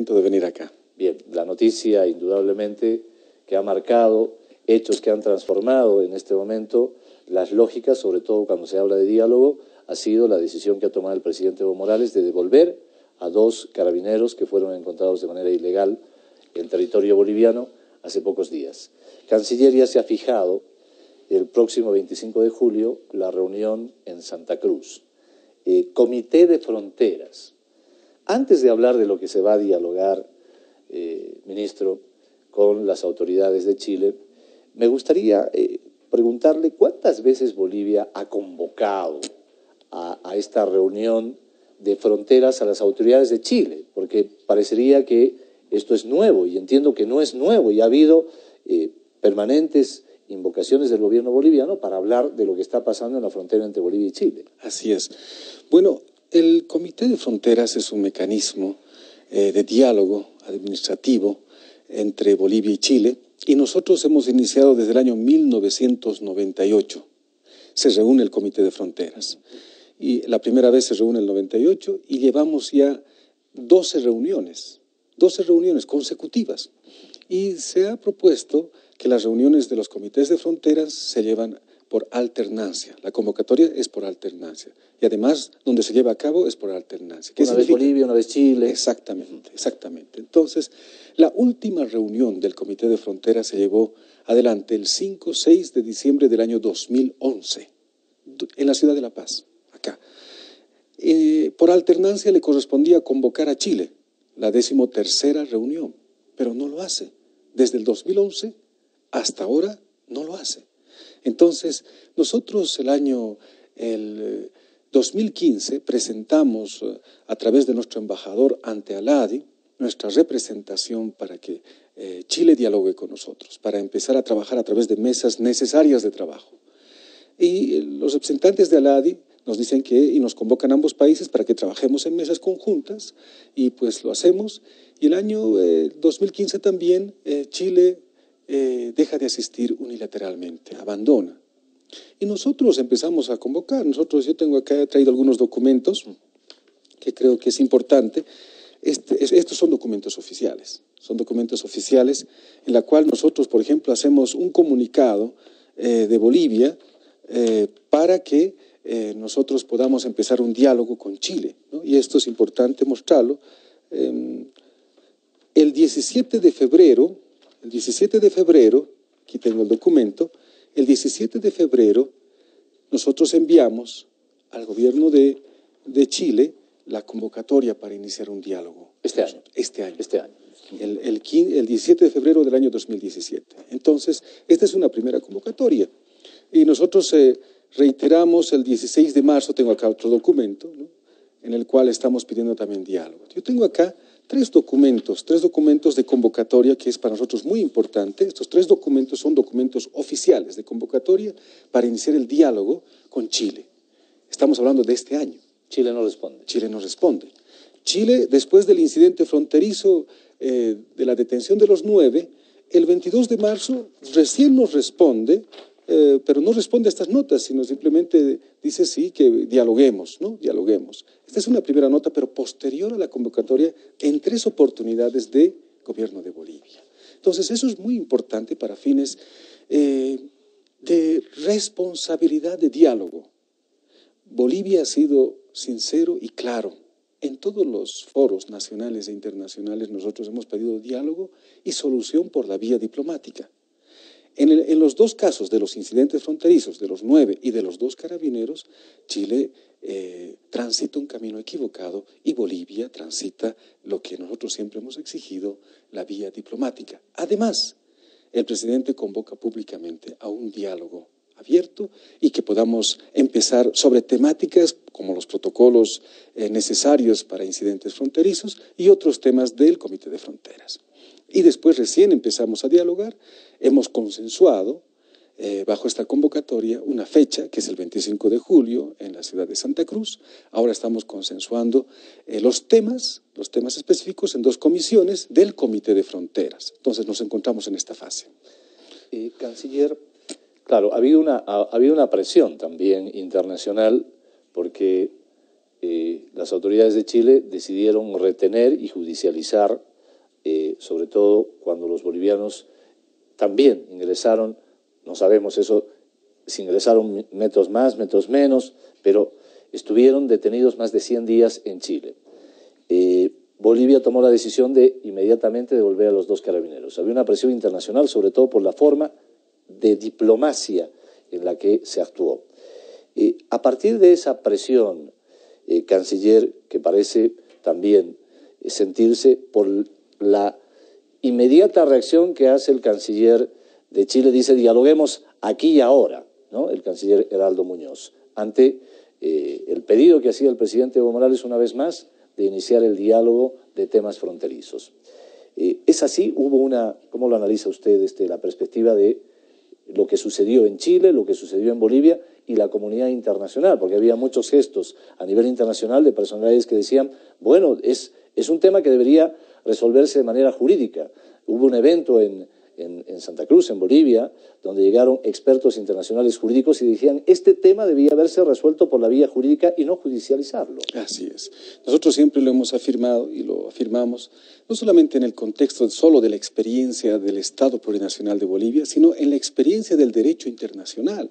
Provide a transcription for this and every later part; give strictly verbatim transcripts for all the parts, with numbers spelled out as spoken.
de venir acá. Bien, la noticia indudablemente que ha marcado hechos que han transformado en este momento las lógicas, sobre todo cuando se habla de diálogo, ha sido la decisión que ha tomado el presidente Evo Morales de devolver a dos carabineros que fueron encontrados de manera ilegal en territorio boliviano hace pocos días. Cancillería se ha fijado el próximo veinticinco de julio la reunión en Santa Cruz. Eh, Comité de Fronteras. Antes de hablar de lo que se va a dialogar, eh, ministro, con las autoridades de Chile, me gustaría eh, preguntarle cuántas veces Bolivia ha convocado a, a esta reunión de fronteras a las autoridades de Chile, porque parecería que esto es nuevo, y entiendo que no es nuevo, y ha habido eh, permanentes invocaciones del gobierno boliviano para hablar de lo que está pasando en la frontera entre Bolivia y Chile. Así es. Bueno, el Comité de Fronteras es un mecanismo eh, de diálogo administrativo entre Bolivia y Chile, y nosotros hemos iniciado desde el año mil novecientos noventa y ocho. Se reúne el Comité de Fronteras. Y la primera vez se reúne en el noventa y ocho y llevamos ya doce reuniones, doce reuniones consecutivas. Y se ha propuesto que las reuniones de los comités de fronteras se llevan por alternancia. La convocatoria es por alternancia. Y además, donde se lleva a cabo es por alternancia. Una vez Bolivia, una vez Chile. Exactamente, exactamente. Entonces, la última reunión del Comité de Fronteras se llevó adelante el cinco seis de diciembre del año dos mil once, en la ciudad de La Paz, acá. Eh, por alternancia le correspondía convocar a Chile, la decimotercera reunión, pero no lo hace. Desde el dos mil once hasta ahora no lo hace. Entonces, nosotros el año el dos mil quince presentamos a través de nuestro embajador ante ALADI nuestra representación para que eh, Chile dialogue con nosotros, para empezar a trabajar a través de mesas necesarias de trabajo. Y eh, los representantes de ALADI nos dicen que, y nos convocan a ambos países para que trabajemos en mesas conjuntas, y pues lo hacemos. Y el año eh, dos mil quince también eh, Chile eh, deja de asistir unilateralmente, abandona. Y nosotros empezamos a convocar. Nosotros, yo tengo acá, he traído algunos documentos que creo que es importante. Este, es, estos son documentos oficiales, son documentos oficiales en la cual nosotros, por ejemplo, hacemos un comunicado eh, de Bolivia eh, para que eh, nosotros podamos empezar un diálogo con Chile, ¿no? Y esto es importante mostrarlo. Eh, el diecisiete de febrero, el diecisiete de febrero, aquí tengo el documento, el diecisiete de febrero nosotros enviamos al gobierno de, de Chile la convocatoria para iniciar un diálogo. Este año. Este año. Este año. El, el, el diecisiete de febrero del año dos mil diecisiete. Entonces, esta es una primera convocatoria. Y nosotros eh, reiteramos el dieciséis de marzo, tengo acá otro documento, ¿no?, en el cual estamos pidiendo también diálogo. Yo tengo acá tres documentos, tres documentos de convocatoria que es para nosotros muy importante. Estos tres documentos son documentos oficiales de convocatoria para iniciar el diálogo con Chile. Estamos hablando de este año. Chile no responde. Chile no responde. Chile, después del incidente fronterizo eh, de la detención de los nueve, el veintidós de marzo recién nos responde, eh, pero no responde a estas notas, sino simplemente dice sí, que dialoguemos, ¿no? Dialoguemos. Esta es una primera nota, pero posterior a la convocatoria en tres oportunidades de gobierno de Bolivia. Entonces, eso es muy importante para fines eh, de responsabilidad de diálogo. Bolivia ha sido sincero y claro. En todos los foros nacionales e internacionales nosotros hemos pedido diálogo y solución por la vía diplomática. En, el, en los dos casos de los incidentes fronterizos, de los nueve y de los dos carabineros, Chile eh, transita un camino equivocado y Bolivia transita lo que nosotros siempre hemos exigido, la vía diplomática. Además, el presidente convoca públicamente a un diálogo abierto y que podamos empezar sobre temáticas como los protocolos eh, necesarios para incidentes fronterizos y otros temas del Comité de Fronteras. Y después recién empezamos a dialogar, hemos consensuado eh, bajo esta convocatoria una fecha que es el veinticinco de julio en la ciudad de Santa Cruz. Ahora estamos consensuando eh, los temas, los temas específicos en dos comisiones del Comité de Fronteras. Entonces nos encontramos en esta fase. Eh, canciller, claro, ha habido una, ha, ha habido una presión también internacional porque eh, las autoridades de Chile decidieron retener y judicializar eh, sobre todo cuando los bolivianos también ingresaron, no sabemos eso, si ingresaron metros más, metros menos, pero estuvieron detenidos más de cien días en Chile. Eh, Bolivia tomó la decisión de inmediatamente devolver a los dos carabineros. Había una presión internacional, sobre todo por la forma de diplomacia en la que se actuó. Eh, a partir de esa presión, eh, canciller, que parece también eh, sentirse por la inmediata reacción que hace el canciller de Chile, dice, dialoguemos aquí y ahora, ¿no? El canciller Heraldo Muñoz, ante eh, el pedido que hacía el presidente Evo Morales una vez más de iniciar el diálogo de temas fronterizos. Eh, ¿Es así? ¿Hubo una, cómo lo analiza usted desde la perspectiva de lo que sucedió en Chile, lo que sucedió en Bolivia y la comunidad internacional? Porque había muchos gestos a nivel internacional de personalidades que decían, bueno, es, es un tema que debería resolverse de manera jurídica. Hubo un evento en, en, en Santa Cruz, en Bolivia, donde llegaron expertos internacionales jurídicos y decían este tema debía haberse resuelto por la vía jurídica y no judicializarlo. Así es. Nosotros siempre lo hemos afirmado y lo afirmamos, no solamente en el contexto solo de la experiencia del Estado Plurinacional de Bolivia, sino en la experiencia del derecho internacional.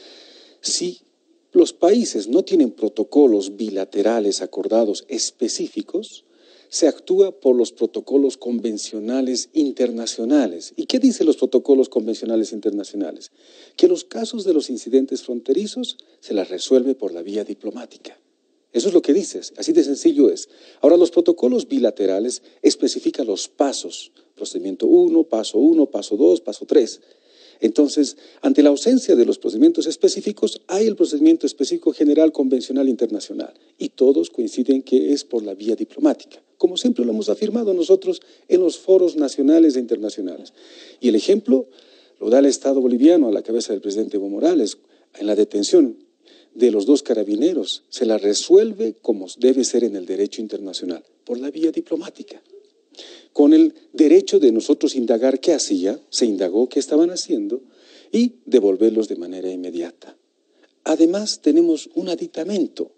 Si los países no tienen protocolos bilaterales acordados específicos, se actúa por los protocolos convencionales internacionales. ¿Y qué dicen los protocolos convencionales internacionales? Que los casos de los incidentes fronterizos se las resuelve por la vía diplomática. Eso es lo que dices, así de sencillo es. Ahora, los protocolos bilaterales especifican los pasos, procedimiento uno, paso uno, paso dos, paso tres. Entonces, ante la ausencia de los procedimientos específicos, hay el procedimiento específico general convencional internacional y todos coinciden que es por la vía diplomática, como siempre lo hemos afirmado nosotros en los foros nacionales e internacionales. Y el ejemplo lo da el Estado boliviano a la cabeza del presidente Evo Morales en la detención de los dos carabineros. Se la resuelve como debe ser en el derecho internacional, por la vía diplomática. Con el derecho de nosotros indagar qué hacía, se indagó qué estaban haciendo y devolverlos de manera inmediata. Además, tenemos un aditamento.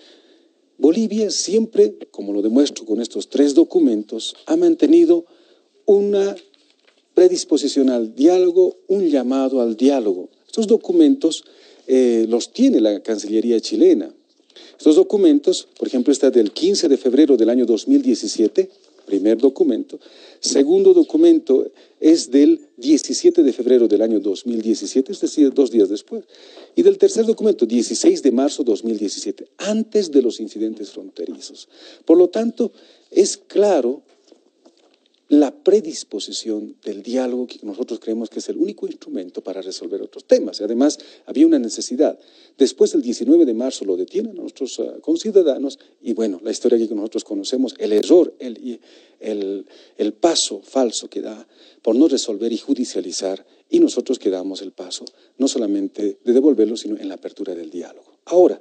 Bolivia siempre, como lo demuestro con estos tres documentos, ha mantenido una predisposición al diálogo, un llamado al diálogo. Estos documentos eh, los tiene la Cancillería chilena. Estos documentos, por ejemplo, está del quince de febrero del año dos mil diecisiete, primer documento. Segundo documento es del diecisiete de febrero del año dos mil diecisiete, es decir, dos días después. Y del tercer documento, dieciséis de marzo de dos mil diecisiete, antes de los incidentes fronterizos. Por lo tanto, es claro la predisposición del diálogo, que nosotros creemos que es el único instrumento para resolver otros temas. Y además, había una necesidad. Después, el diecinueve de marzo, lo detienen a nuestros uh, conciudadanos y, bueno, la historia que nosotros conocemos, el error, el, el, el paso falso que da por no resolver y judicializar, y nosotros que damos el paso, no solamente de devolverlo, sino en la apertura del diálogo. Ahora,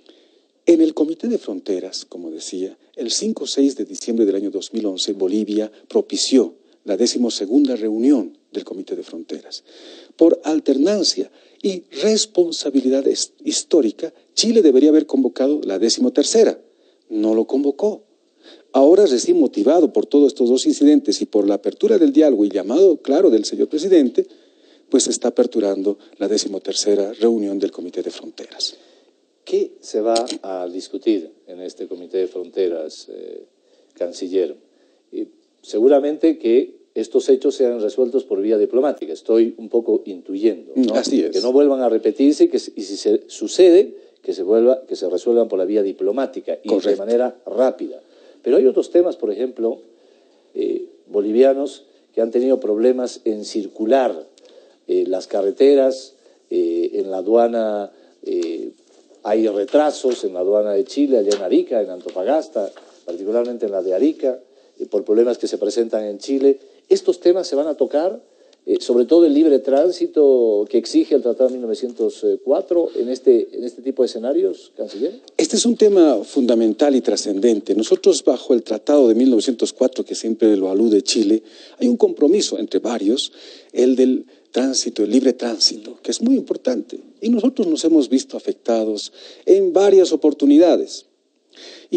en el Comité de Fronteras, como decía, el cinco seis de diciembre del año dos mil once, Bolivia propició la decimosegunda reunión del Comité de Fronteras. Por alternancia y responsabilidad histórica, Chile debería haber convocado la decimotercera. No lo convocó. Ahora, recién motivado por todos estos dos incidentes y por la apertura del diálogo y llamado claro del señor presidente, pues está aperturando la decimotercera reunión del Comité de Fronteras. ¿Qué se va a discutir en este Comité de Fronteras, eh, canciller? Y seguramente que estos hechos sean resueltos por vía diplomática. Estoy un poco intuyendo, ¿no? Así es. Que no vuelvan a repetirse y, que, y si se, sucede, que se, vuelva, que se resuelvan por la vía diplomática y Correcto. De manera rápida. Pero hay otros temas, por ejemplo, eh, bolivianos que han tenido problemas en circular eh, las carreteras, eh, en la aduana. Eh, Hay retrasos en la aduana de Chile, allá en Arica, en Antofagasta, particularmente en la de Arica, eh, por problemas que se presentan en Chile. Estos temas se van a tocar, eh, sobre todo el libre tránsito que exige el Tratado de mil novecientos cuatro en este, en este tipo de escenarios, canciller. Este es un tema fundamental y trascendente. Nosotros, bajo el Tratado de mil novecientos cuatro, que siempre lo alude Chile, hay un compromiso entre varios, el del tránsito, el libre tránsito, que es muy importante. Y nosotros nos hemos visto afectados en varias oportunidades. Y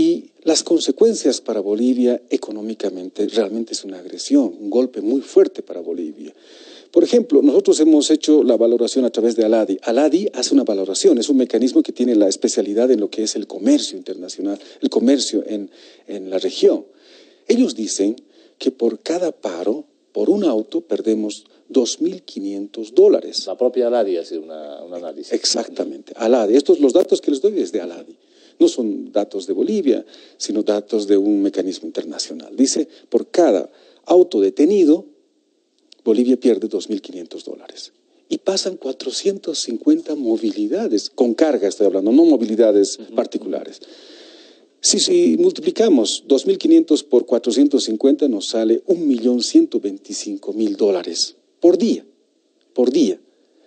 Las consecuencias para Bolivia económicamente realmente es una agresión, un golpe muy fuerte para Bolivia. Por ejemplo, nosotros hemos hecho la valoración a través de ALADI. ALADI hace una valoración, es un mecanismo que tiene la especialidad en lo que es el comercio internacional, el comercio en, en la región. Ellos dicen que por cada paro, por un auto, perdemos dos mil quinientos dólares. La propia ALADI hace una, un análisis. Exactamente, ALADI. Estos los datos que les doy es de ALADI. No son datos de Bolivia, sino datos de un mecanismo internacional. Dice, por cada auto detenido, Bolivia pierde dos mil quinientos dólares. Y pasan cuatrocientas cincuenta movilidades, con carga estoy hablando, no movilidades uh-huh. particulares. Si, si multiplicamos dos mil quinientos por cuatrocientos cincuenta, nos sale un millón ciento veinticinco mil dólares por día, por día.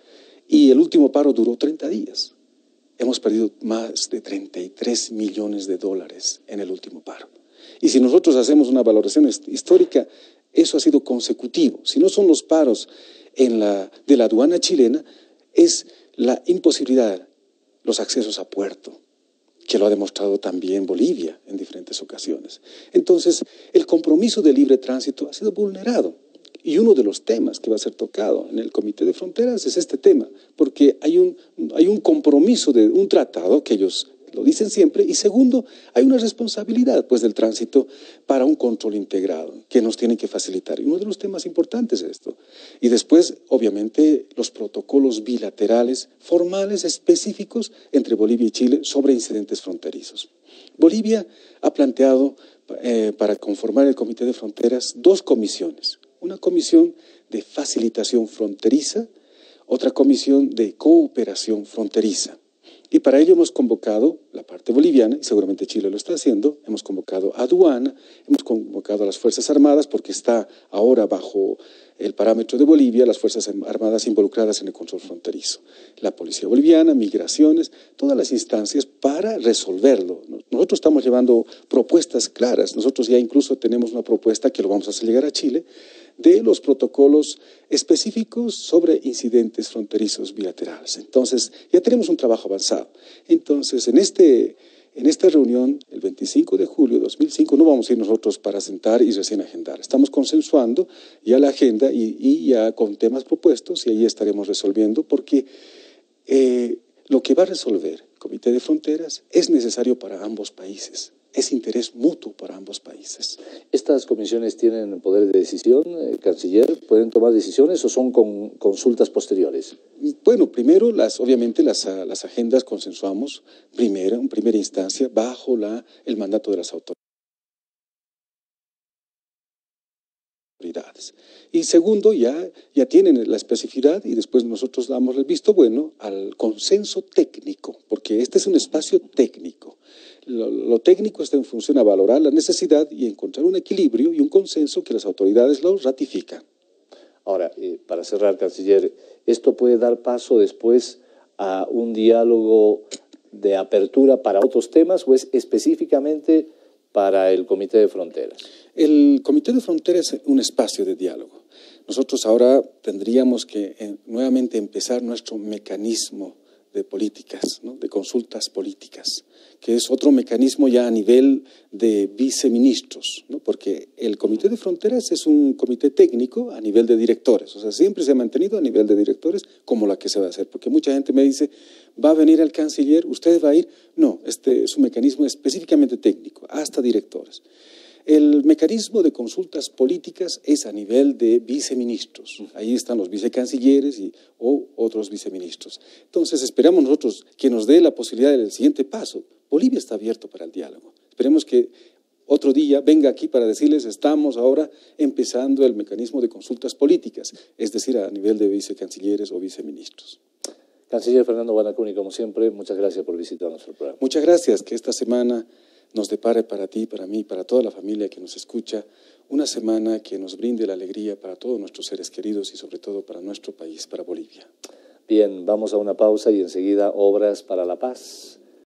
Y el último paro duró treinta días. Hemos perdido más de treinta y tres millones de dólares en el último paro. Y si nosotros hacemos una valoración histórica, eso ha sido consecutivo. Si no son los paros en la, de la aduana chilena, es la imposibilidad, los accesos a puerto, que lo ha demostrado también Bolivia en diferentes ocasiones. Entonces, el compromiso de libre tránsito ha sido vulnerado. Y uno de los temas que va a ser tocado en el Comité de Fronteras es este tema, porque hay un, hay un compromiso de un tratado que ellos lo dicen siempre, y segundo, hay una responsabilidad pues del tránsito para un control integrado que nos tiene que facilitar. Y uno de los temas importantes es esto. Y después, obviamente, los protocolos bilaterales, formales, específicos entre Bolivia y Chile sobre incidentes fronterizos. Bolivia ha planteado eh, para conformar el Comité de Fronteras dos comisiones. Una comisión de facilitación fronteriza, otra comisión de cooperación fronteriza. Y para ello hemos convocado la parte boliviana, y seguramente Chile lo está haciendo, hemos convocado a aduana, hemos convocado a las Fuerzas Armadas, porque está ahora bajo el parámetro de Bolivia, las Fuerzas Armadas involucradas en el control fronterizo. La Policía Boliviana, Migraciones, todas las instancias para resolverlo. Nosotros estamos llevando propuestas claras, nosotros ya incluso tenemos una propuesta que lo vamos a hacer llegar a Chile, de los protocolos específicos sobre incidentes fronterizos bilaterales. Entonces, ya tenemos un trabajo avanzado. Entonces, en, este, en esta reunión, el veinticinco de julio de dos mil cinco, no vamos a ir nosotros para sentar y recién agendar. Estamos consensuando ya la agenda y, y ya con temas propuestos, y ahí estaremos resolviendo, porque eh, lo que va a resolver el Comité de Fronteras es necesario para ambos países. Es interés mutuo para ambos países. ¿Estas comisiones tienen poder de decisión, eh, canciller? ¿Pueden tomar decisiones o son con consultas posteriores? Bueno, primero, las, obviamente, las, las agendas consensuamos, primera, en primera instancia, bajo la, el mandato de las autoridades. Y segundo, ya, ya tienen la especificidad y después nosotros damos el visto bueno al consenso técnico, porque este es un espacio técnico. Lo, lo técnico está en función a valorar la necesidad y encontrar un equilibrio y un consenso que las autoridades lo ratifican. Ahora, eh, para cerrar, canciller, ¿esto puede dar paso después a un diálogo de apertura para otros temas o es específicamente para el Comité de Fronteras? El Comité de Fronteras es un espacio de diálogo. Nosotros ahora tendríamos que eh, nuevamente empezar nuestro mecanismo de políticas, ¿no? de consultas políticas, que es otro mecanismo ya a nivel de viceministros, ¿no? porque el Comité de Fronteras es un comité técnico a nivel de directores, o sea, siempre se ha mantenido a nivel de directores como la que se va a hacer, porque mucha gente me dice, ¿va a venir el canciller? ¿Usted va a ir? No, este es un mecanismo específicamente técnico, hasta directores. El mecanismo de consultas políticas es a nivel de viceministros. Ahí están los vicecancilleres y, o otros viceministros. Entonces, esperamos nosotros que nos dé la posibilidad del siguiente paso. Bolivia está abierto para el diálogo. Esperemos que otro día venga aquí para decirles, estamos ahora empezando el mecanismo de consultas políticas, es decir, a nivel de vicecancilleres o viceministros. Canciller Fernando Guanacuni, como siempre, muchas gracias por visitar nuestro programa. Muchas gracias, que esta semana nos depare para ti, para mí, para toda la familia que nos escucha, una semana que nos brinde la alegría para todos nuestros seres queridos y sobre todo para nuestro país, para Bolivia. Bien, vamos a una pausa y enseguida Obras para la Paz.